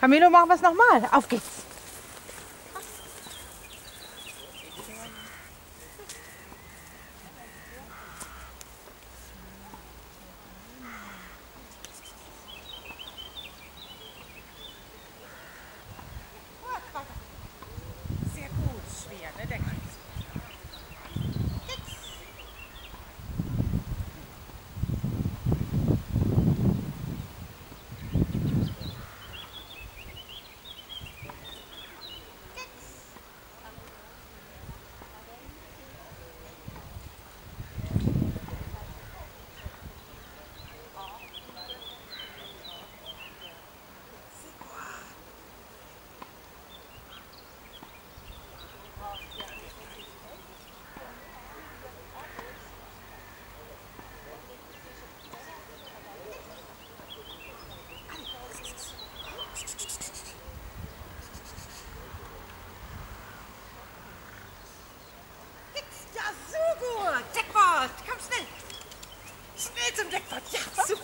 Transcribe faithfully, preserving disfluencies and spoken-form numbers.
Camilo, machen wir es nochmal. Auf geht's. Sehr gut, schwer, ne? Der Kreis. Ja, so gut! Jackpot! Komm schnell! Schnell zum Jackpot! Ja, super!